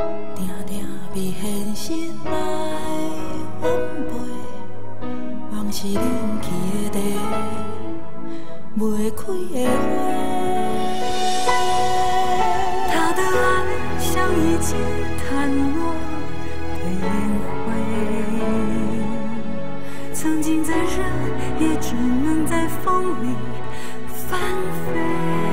定定为现实来挽陪，往事冷去的地，袂开的花。 他的爱像一截弹落的烟灰，曾经在热，也只能在风里翻飞。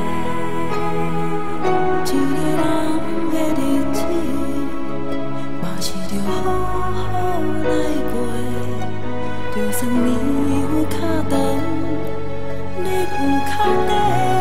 一个人的日子，嘛是着好好来过。就算你有脚长，你有脚短。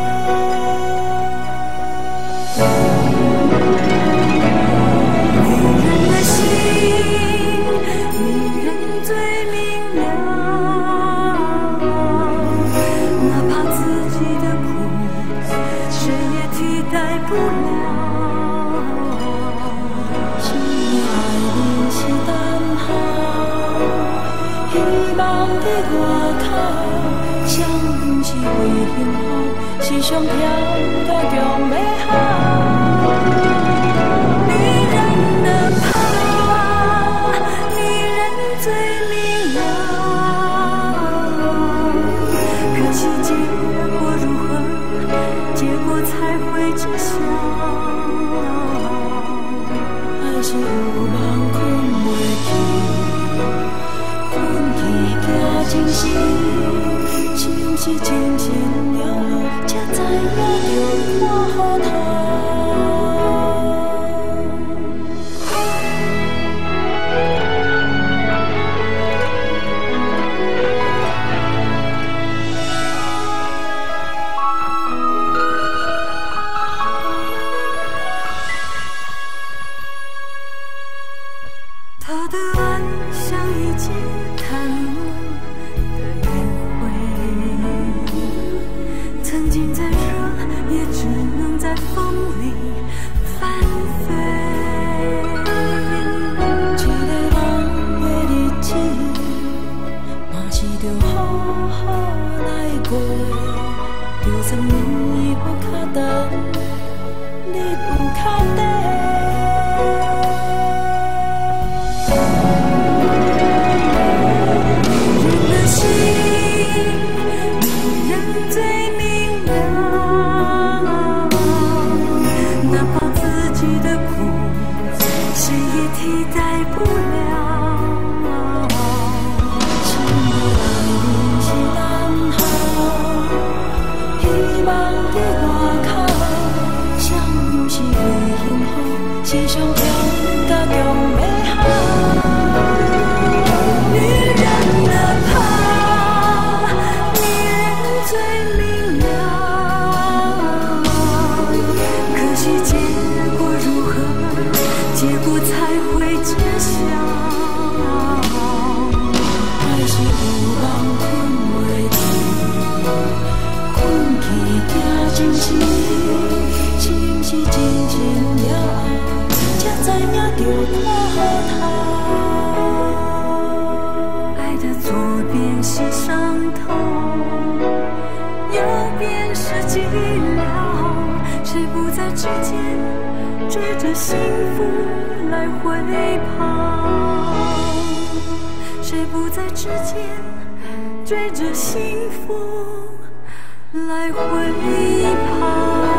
是上甜甲强要好， 女人的怕，女人最明了。可惜结果如何，结果才会知晓。 爱是有梦困袂去，困去惊真实，是毋是真心了后？才知影着看好透。 他的爱像一截弹落的烟灰，曾经在热，也只能在风里翻飞。 一个人的日子，嘛是着好好来过。就算你有脚长，你有脚短。是上甜甲强要好， 女人的怕，女人最明了。可惜结果如何，结果才会知晓。 爱是有梦困袂去，困去惊真实，是毋是真心了后？才知影着看好透。 爱的左边是伤痛，右边是寂寥。谁不在之间追着幸福来回跑？谁不在之间追着幸福来回跑？